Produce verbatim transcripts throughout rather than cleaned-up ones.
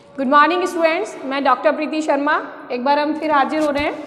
Good morning students, मैं doctor Preeti Sharma एक बार हम फिर हाजिर हो रहे हैं।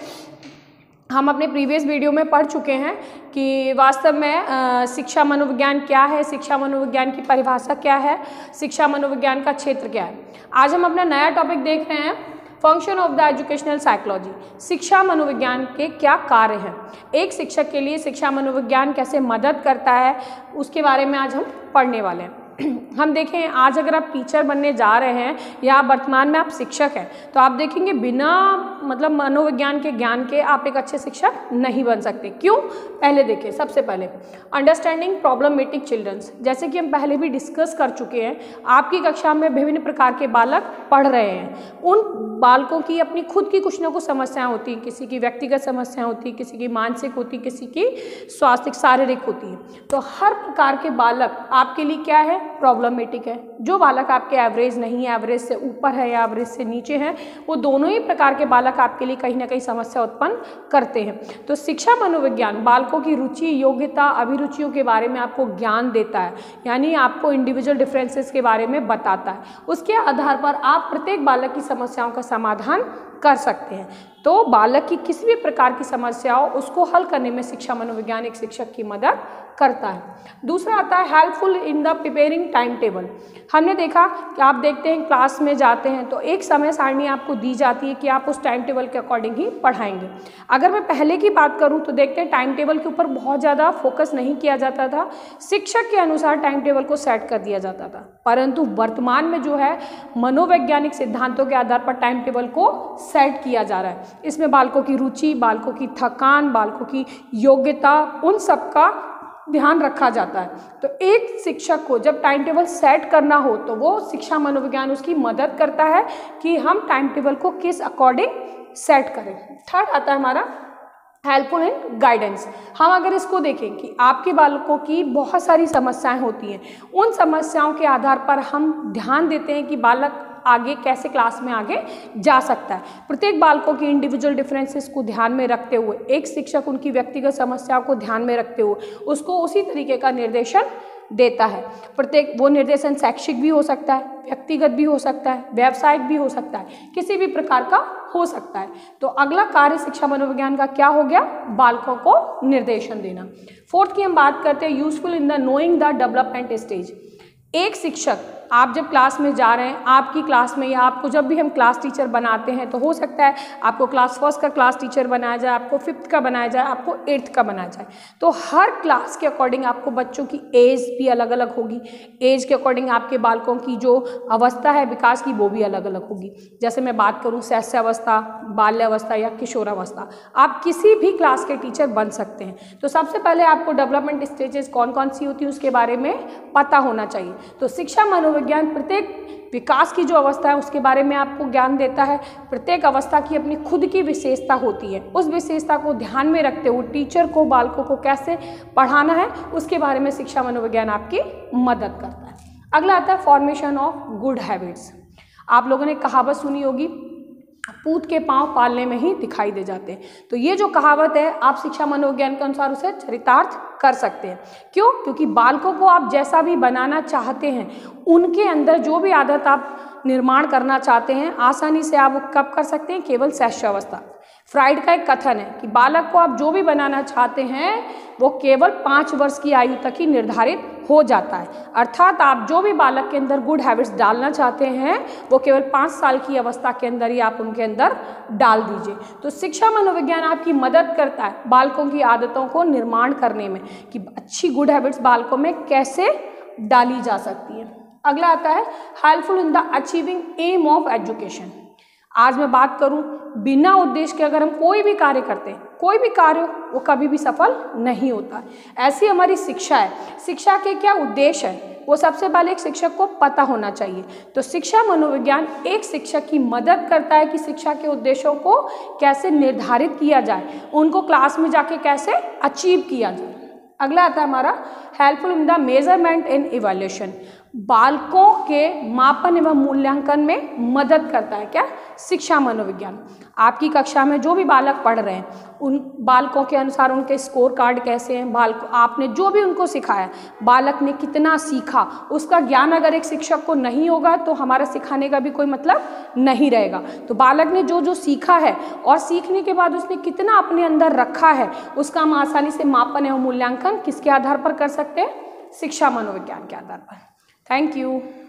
हम अपने प्रीवियस वीडियो में पढ़ चुके हैं कि वास्तव में आ, शिक्षा मनोविज्ञान क्या है, शिक्षा मनोविज्ञान की परिभाषा क्या है, शिक्षा मनोविज्ञान का क्षेत्र क्या है। आज हम अपना नया टॉपिक देख रहे हैं, function of the educational psychology. शिक्षा मनोविज्ञान के क्या कार्य हैं, एक शिक्षक के लिए शिक्षा मनोविज्ञान कैसे मदद करता है, उसके बारे में आज हम पढ़ने वाले हैं। हम देखें, आज अगर आप टीचर बनने जा रहे हैं या वर्तमान में आप शिक्षक हैं तो आप देखेंगे बिना मतलब मनोविज्ञान के ज्ञान के आप एक अच्छे शिक्षक नहीं बन सकते। क्यों? पहले देखें, सबसे पहले अंडरस्टैंडिंग प्रॉब्लमेटिक चिल्ड्रंस। जैसे कि हम पहले भी डिस्कस कर चुके हैं, आपकी कक्षा में विभिन्न प्रकार के बालक पढ़ रहे हैं। उन बालकों की अपनी खुद की कुछ ना कुछ समस्याएं होती हैं, किसी की व्यक्तिगत समस्याएं होती हैं, किसी की मानसिक होती, किसी की स्वास्थ्य शारीरिक होती है। तो हर प्रकार के बालक आपके लिए क्या है? प्रॉब्लमेटिक है। जो बालक आपके एवरेज नहीं है, एवरेज से ऊपर है या एवरेज से नीचे हैं, वो दोनों ही प्रकार के बालक आपके लिए कहीं ना कहीं समस्या उत्पन्न करते हैं। तो शिक्षा मनोविज्ञान बालकों की रुचि, योग्यता, अभिरुचियों के बारे में आपको ज्ञान देता है, यानी आपको इंडिविजुअल डिफरेंसेस के बारे में बताता है। उसके आधार पर आप प्रत्येक बालक की समस्याओं का समाधान कर सकते हैं। तो बालक की किसी भी प्रकार की समस्या हो, उसको हल करने में शिक्षा मनोविज्ञान एक शिक्षक की मदद करता है। दूसरा आता है helpful in the preparing time table. हमने देखा कि आप देखते हैं क्लास में जाते हैं तो एक समय सारणी आपको दी जाती है कि आप उस टाइम टेबल के अकॉर्डिंग ही पढ़ाएंगे। अगर मैं पहले की बात करूं तो देखते हैं टाइम टेबल के ऊपर बहुत ज़्यादा फोकस नहीं किया जाता था, शिक्षक के अनुसार टाइम टेबल को सेट कर दिया जाता था। परंतु वर्तमान में जो है मनोवैज्ञानिक सिद्धांतों के आधार पर टाइम टेबल को सेट किया जा रहा है। इसमें बालकों की रुचि, बालकों की थकान, बालकों की योग्यता, उन सब का ध्यान रखा जाता है। तो एक शिक्षक को जब टाइम टेबल सेट करना हो तो वो शिक्षा मनोविज्ञान उसकी मदद करता है कि हम टाइम टेबल को किस अकॉर्डिंग सेट करें। थर्ड आता है हमारा हेल्पफुल इन गाइडेंस। हम अगर इसको देखें कि आपके बालकों की बहुत सारी समस्याएं होती हैं, उन समस्याओं के आधार पर हम ध्यान देते हैं कि बालक आगे कैसे क्लास में आगे जा सकता है। प्रत्येक बालकों की इंडिविजुअल डिफरेंसेस को ध्यान में रखते हुए एक शिक्षक उनकी व्यक्तिगत समस्याओं को ध्यान में रखते हुए उसको उसी तरीके का निर्देशन देता है। प्रत्येक वो निर्देशन शैक्षिक भी हो सकता है, व्यक्तिगत भी हो सकता है, व्यावसायिक भी हो सकता है, किसी भी प्रकार का हो सकता है। तो अगला कार्य शिक्षा मनोविज्ञान का क्या हो गया? बालकों को निर्देशन देना। फोर्थ की हम बात करते हैं useful in the knowing the development stage. एक शिक्षक, आप जब क्लास में जा रहे हैं, आपकी क्लास में या आपको जब भी हम क्लास टीचर बनाते हैं तो हो सकता है आपको क्लास फर्स्ट का क्लास टीचर बनाया जाए, आपको फिफ्थ का बनाया जाए, आपको एट्थ का बनाया जाए। तो हर क्लास के अकॉर्डिंग आपको बच्चों की एज भी अलग अलग होगी। एज के अकॉर्डिंग आपके बालकों की जो अवस्था है विकास की वो भी अलग अलग होगी। जैसे मैं बात करूँ शैशवावस्था, बाल्यावस्था या किशोरावस्था, आप किसी भी क्लास के टीचर बन सकते हैं। तो सबसे पहले आपको डेवलपमेंट स्टेजेस कौन कौन सी होती है उसके बारे में पता होना चाहिए। तो शिक्षा मनोविज्ञान प्रत्येक विकास की जो अवस्था है उसके बारे में आपको ज्ञान देता है। प्रत्येक अवस्था की अपनी खुद की विशेषता होती है, उस विशेषता को ध्यान में रखते हुए टीचर को बालकों को कैसे पढ़ाना है उसके बारे में शिक्षा मनोविज्ञान आपकी मदद करता है। अगला आता है फॉर्मेशन ऑफ गुड हैबिट्स। आप लोगों ने कहावत सुनी होगी, पूत के पांव पालने में ही दिखाई दे जाते हैं। तो ये जो कहावत है आप शिक्षा मनोविज्ञान के अनुसार उसे चरितार्थ कर सकते हैं। क्यों? क्योंकि बालकों को आप जैसा भी बनाना चाहते हैं, उनके अंदर जो भी आदत आप निर्माण करना चाहते हैं, आसानी से आप वो कब कर सकते हैं? केवल शैशवावस्था। फ्राइड का एक कथन है कि बालक को आप जो भी बनाना चाहते हैं वो केवल पाँच वर्ष की आयु तक ही निर्धारित हो जाता है। अर्थात आप जो भी बालक के अंदर गुड हैबिट्स डालना चाहते हैं वो केवल पाँच साल की अवस्था के अंदर ही आप उनके अंदर डाल दीजिए। तो शिक्षा मनोविज्ञान आपकी मदद करता है बालकों की आदतों को निर्माण करने में कि अच्छी गुड हैबिट्स बालकों में कैसे डाली जा सकती है। अगला आता है helpful in the achieving aim of education. आज मैं बात करूं, बिना उद्देश्य के अगर हम कोई भी कार्य करते हैं, कोई भी कार्य वो कभी भी सफल नहीं होता। ऐसी हमारी शिक्षा है। शिक्षा के क्या उद्देश्य है वो सबसे पहले एक शिक्षक को पता होना चाहिए। तो शिक्षा मनोविज्ञान एक शिक्षक की मदद करता है कि शिक्षा के उद्देश्यों को कैसे निर्धारित किया जाए, उनको क्लास में जाके कैसे अचीव किया जाए। अगला आता है हमारा helpful in the measurement and evaluation. बालकों के मापन एवं मूल्यांकन में मदद करता है। क्या? शिक्षा मनोविज्ञान। आपकी कक्षा में जो भी बालक पढ़ रहे हैं उन बालकों के अनुसार उनके स्कोर कार्ड कैसे हैं, बालक आपने जो भी उनको सिखाया, बालक ने कितना सीखा, उसका ज्ञान अगर एक शिक्षक को नहीं होगा तो हमारा सिखाने का भी कोई मतलब नहीं रहेगा। तो बालक ने जो जो सीखा है और सीखने के बाद उसने कितना अपने अंदर रखा है, उसका हम आसानी से मापन एवं मूल्यांकन किसके आधार पर कर सकते हैं? शिक्षा मनोविज्ञान के आधार पर। Thank you.